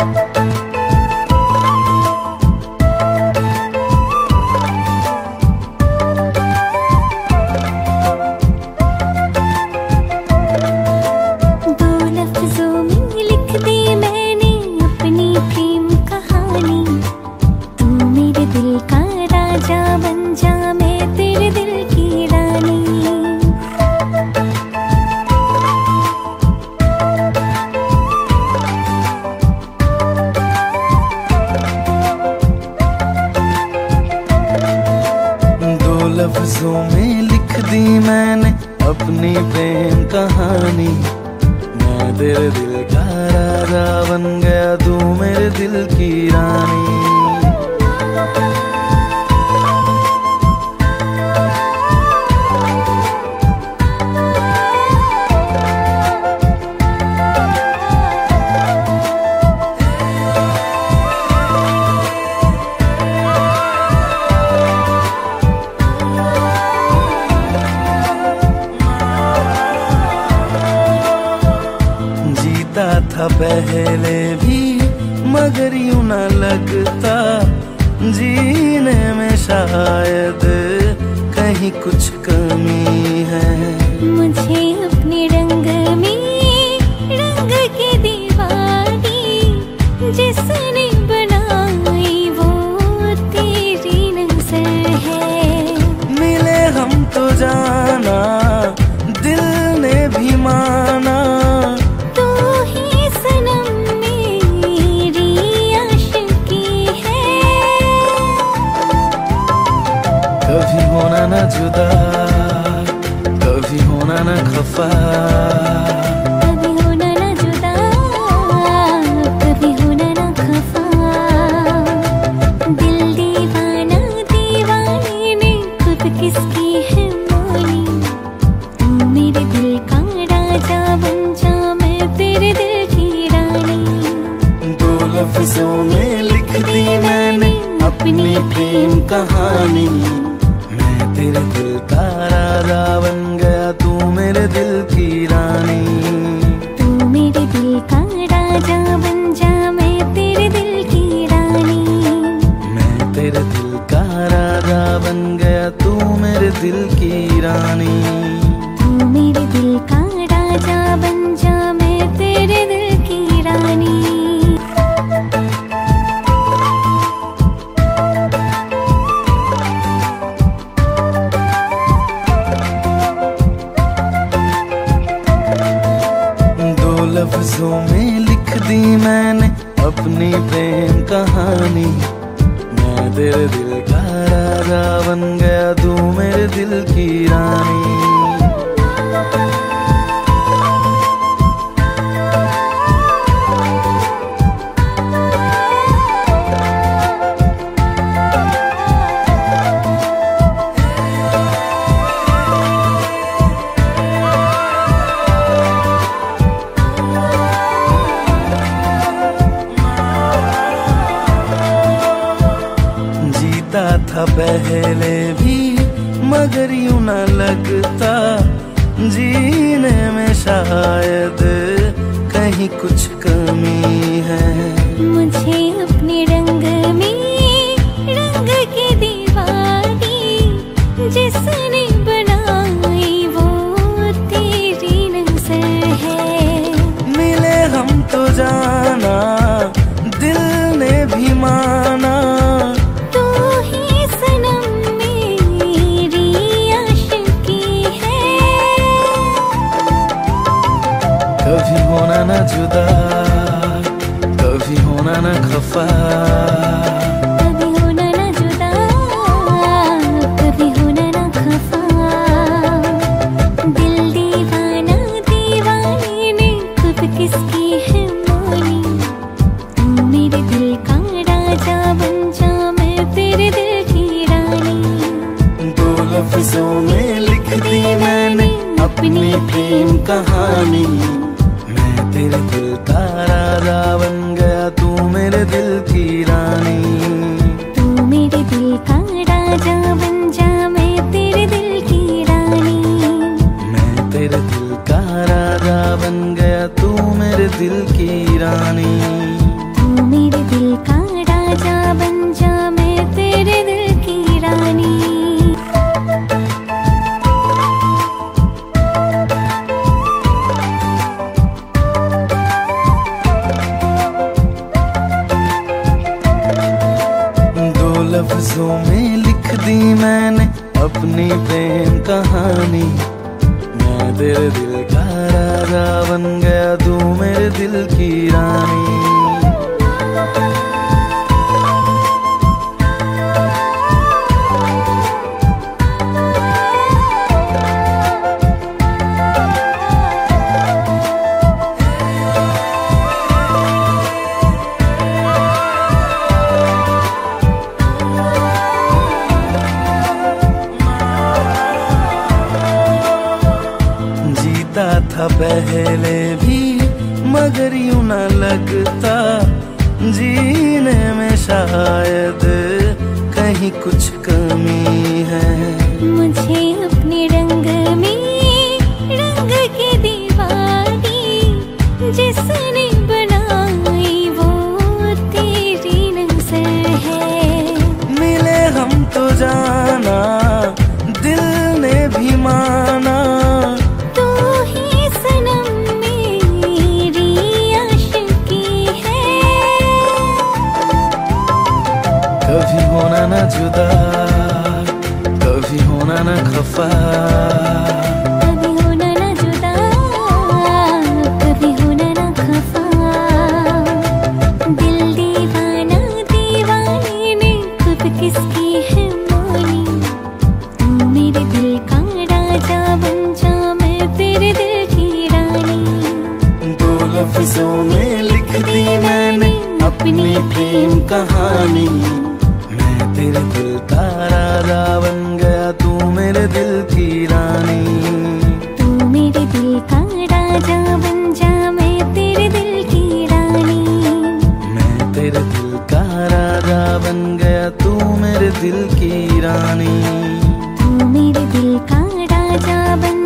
लफ्जों में लिख दी मैंने अपनी प्रेम कहानी। मैं तेरे दिल का राजा बन गया, तू मेरे दिल की रानी। था पहले भी मगर यूं न लगता, जीने में शायद कहीं कुछ कमी है। मुझे अपने रंग में रंग के दीवानी जिसने बनाई वो तेरी नजर है। मिले हम तो जाना दिल ने भी माना, कभी होना न जुदा, कभी होना न खफा, कभी होना न जुदा, कभी होना न खफा। दिल दीवाना दीवाने ने खुद किसकी है मानी। तू मेरे दिल का राजा बन जा, मैं तेरे दिल की रानी। दो लफ्जों में लिख दी मैंने अपनी प्रेम कहानी। तेरे दिल का राजा बन गया, तू मेरे दिल की रानी। तू मेरे दिल का राजा बन जा, मैं तेरे दिल की रानी। मैं तेरे दिल का राजा बन गया, तू मेरे दिल की रानी। तू मेरे दिल का राजा बन जा, मैं तेरे दिल की रानी। लफ्जों में लिख दी मैंने अपनी प्रेम कहानी। मैं तेरे दिल का राजा बन गया, तू मेरे दिल की रानी। था पहले भी मगर यूं न लगता, जीने में शायद कहीं कुछ कमी है। मुझे अपने रंग में रंग के दीवानी जिसने बनाई वो तेरी नजर है। मिले हम तो जाना दिल ने भी माना, कभी होना न जुदा, कभी होना न खफा, कभी होना न जुदा, कभी होना न खफा। दिल दीवाना दीवाने ने खुद किसकी है मानी। तू मेरे दिल का राजा बन जा, मैं तेरे दिल की रानी। दो लफ्जों में लिख दी मैंने अपनी प्रेम कहानी। तेरे दिल का राजा बन गया, तू मेरे दिल की रानी। राजा बन जा, मैं तेरे दिल की रानी। दो लफ्जों में लिख दी मैंने अपनी प्रेम कहानी। मैं तेरे दिल का राजा बन गया, तू मेरे दिल की रानी। जीता था पहले भी मगर यूं न लगता, जीने में शायद कहीं कुछ कमी है। मुझे अपने रंग में रंग के दीवानी, जिसने बनाई वो तेरी नजर है। मिले हम तो जाना, दिल ने भी माना, तू ही सनम मेरी आशिकी है। कभी होना न जुदा, कभी होना न खफा, कभी होना ना जुदा, कभी होना ना खफा। दिल दीवाना दीवाने ने खुद किसकी है मानी। तू मेरे दिल का राजा बन जा, मैं तेरे दिल की रानी। दो लफ्जों में लिख दी मैंने अपनी प्रेम कहानी। मैं तेरे दिल का राजा बन गया, तू मेरे दिल की रानी। तू मेरे दिल का राजा बन जा, मैं तेरे दिल की रानी। मैं तेरे दिल का राजा बन गया, तू मेरे दिल की रानी। तू मेरे दिल का राजा बन